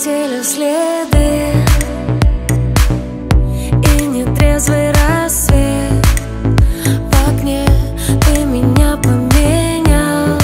постели следы и нетрезвый рассвет. В окне ты меня поменял,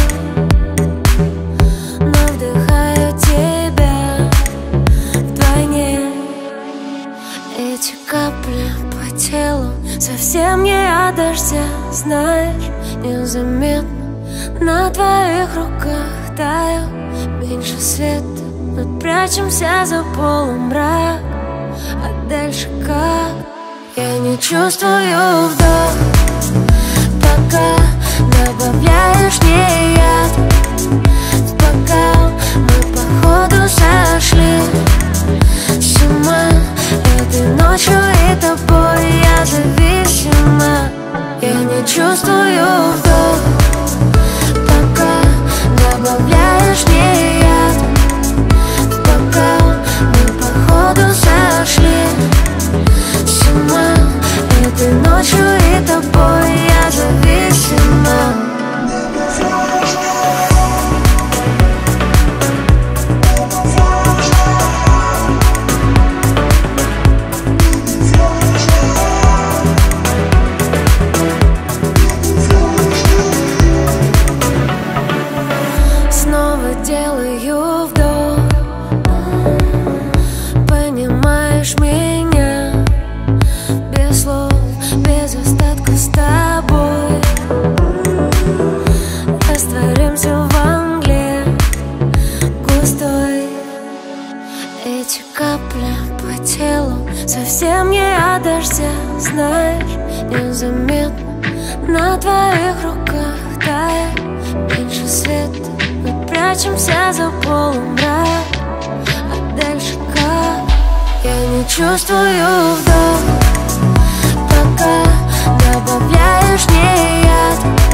но вдыхаю тебя вдвойне. Эти капли по телу совсем не от дождя, знаешь, незаметно на твоих руках таю. Меньше света, мы прячемся за полумрак. А дальше как? Я не чувствую вдох, пока добавляешь мне яд в бокал. Мы походу сошли с ума этой ночью и тобой. Я зависима. Я не чувствую вдох, пока добавляешь мне яд в бокал. Мы походу сошли с ума этой ночью и тобой. Я зависима. Делаю вдох, понимаешь меня, без слов, без остатка с тобой. Растворимся во мгле густой. Эти капли по телу совсем не от дождя, знаешь, незаметно на твоих руках тает. Меньше света, мы прячемся за полумрак. А дальше как? Я не чувствую вдох, пока добавляешь мне яд